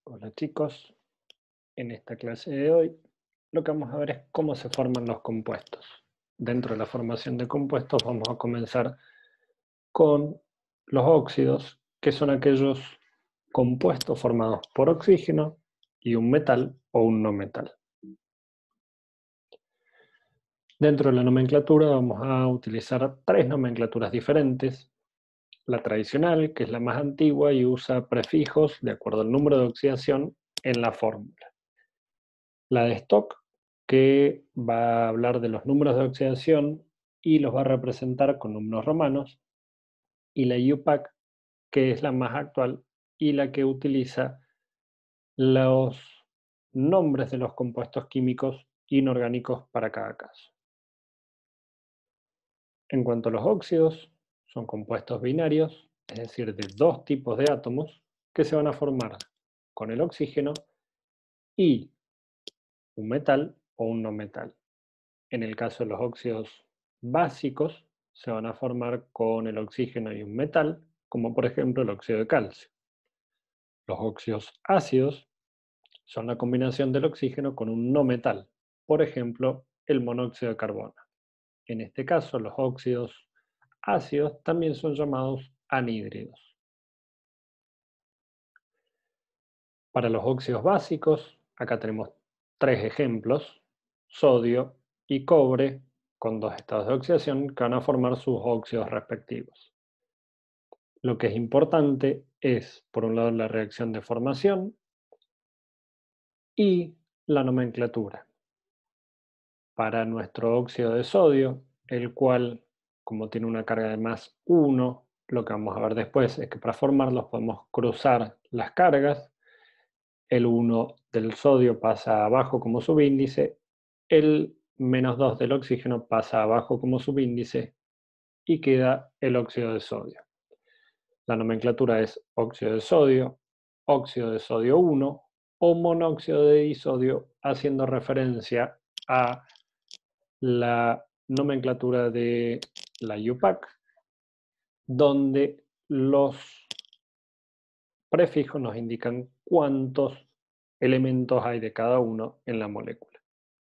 Hola chicos, en esta clase de hoy lo que vamos a ver es cómo se forman los compuestos. Dentro de la formación de compuestos vamos a comenzar con los óxidos, que son aquellos compuestos formados por oxígeno y un metal o un no metal. Dentro de la nomenclatura vamos a utilizar tres nomenclaturas diferentes. La tradicional, que es la más antigua y usa prefijos de acuerdo al número de oxidación en la fórmula. La de stock, que va a hablar de los números de oxidación y los va a representar con números romanos. Y la UPAC, que es la más actual y la que utiliza los nombres de los compuestos químicos inorgánicos para cada caso. En cuanto a los óxidos, son compuestos binarios, es decir, de dos tipos de átomos que se van a formar con el oxígeno y un metal o un no metal. En el caso de los óxidos básicos, se van a formar con el oxígeno y un metal, como por ejemplo el óxido de calcio. Los óxidos ácidos son la combinación del oxígeno con un no metal, por ejemplo el monóxido de carbono. En este caso, los óxidos ácidos también son llamados anhídridos. Para los óxidos básicos, acá tenemos tres ejemplos: sodio y cobre, con dos estados de oxidación que van a formar sus óxidos respectivos. Lo que es importante es, por un lado, la reacción de formación y la nomenclatura. Para nuestro óxido de sodio, el cual, como tiene una carga de más 1, lo que vamos a ver después es que para formarlos podemos cruzar las cargas. El 1 del sodio pasa abajo como subíndice, el -2 del oxígeno pasa abajo como subíndice y queda el óxido de sodio. La nomenclatura es óxido de sodio 1 o monóxido de disodio, haciendo referencia a la nomenclatura de la UPAC, donde los prefijos nos indican cuántos elementos hay de cada uno en la molécula.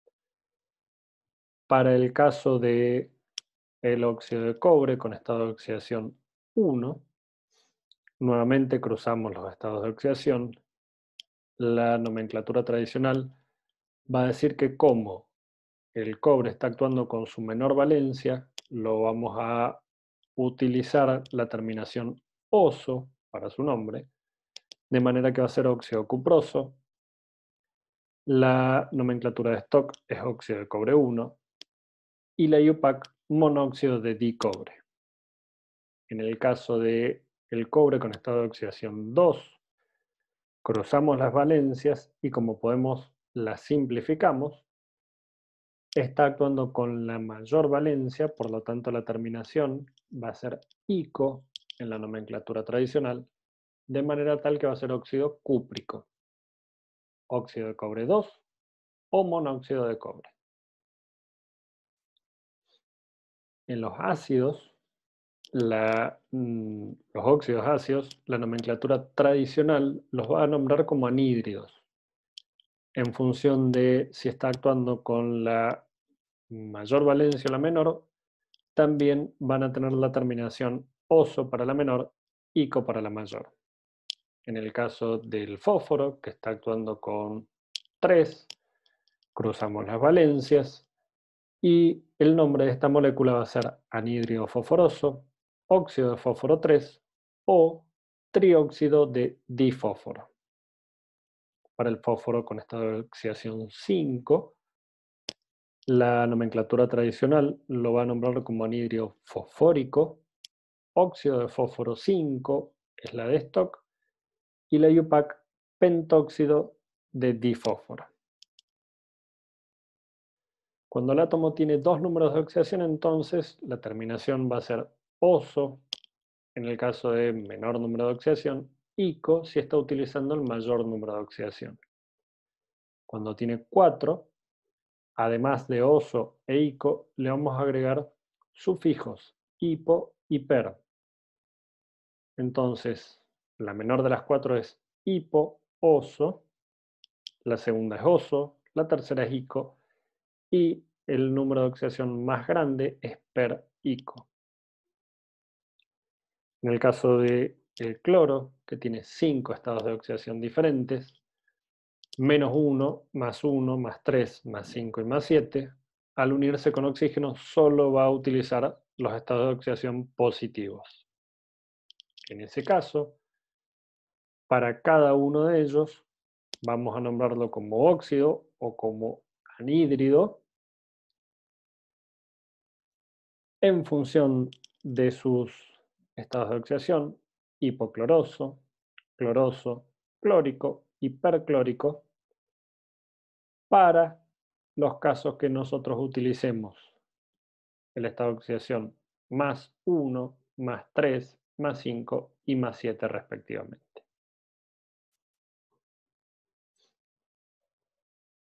Para el caso de el óxido de cobre con estado de oxidación 1, nuevamente cruzamos los estados de oxidación. La nomenclatura tradicional va a decir que como el cobre está actuando con su menor valencia, lo vamos a utilizar la terminación oso para su nombre, de manera que va a ser óxido cuproso. La nomenclatura de stock es óxido de cobre 1 y la IUPAC monóxido de dicobre. En el caso de el cobre con estado de oxidación 2, cruzamos las valencias y como podemos las simplificamos. Está actuando con la mayor valencia, por lo tanto la terminación va a ser ico en la nomenclatura tradicional, de manera tal que va a ser óxido cúprico, óxido de cobre 2 o monóxido de cobre. En los ácidos, los óxidos ácidos, la nomenclatura tradicional los va a nombrar como anhídridos, en función de si está actuando con la mayor valencia o la menor. También van a tener la terminación oso para la menor, ico para la mayor. En el caso del fósforo, que está actuando con 3, cruzamos las valencias y el nombre de esta molécula va a ser anhídrido fosforoso, óxido de fósforo 3 o trióxido de difósforo. Para el fósforo con estado de oxidación 5, la nomenclatura tradicional lo va a nombrar como anhídrido fosfórico, óxido de fósforo 5 es la de stock, y la IUPAC pentóxido de difósforo. Cuando el átomo tiene dos números de oxidación, entonces la terminación va a ser oso en el caso de menor número de oxidación, ico si está utilizando el mayor número de oxidación. Cuando tiene 4, además de oso e ico, le vamos a agregar sufijos hipo y per. Entonces, la menor de las 4 es hipo oso, la segunda es oso, la tercera es ico y el número de oxidación más grande es per ico. En el caso del cloro, que tiene 5 estados de oxidación diferentes, menos 1, más 1, más 3, más 5 y más 7, al unirse con oxígeno solo va a utilizar los estados de oxidación positivos. En ese caso, para cada uno de ellos, vamos a nombrarlo como óxido o como anhídrido en función de sus estados de oxidación: hipocloroso, cloroso, clórico y perclórico, para los casos que nosotros utilicemos el estado de oxidación más 1, más 3, más 5 y más 7 respectivamente.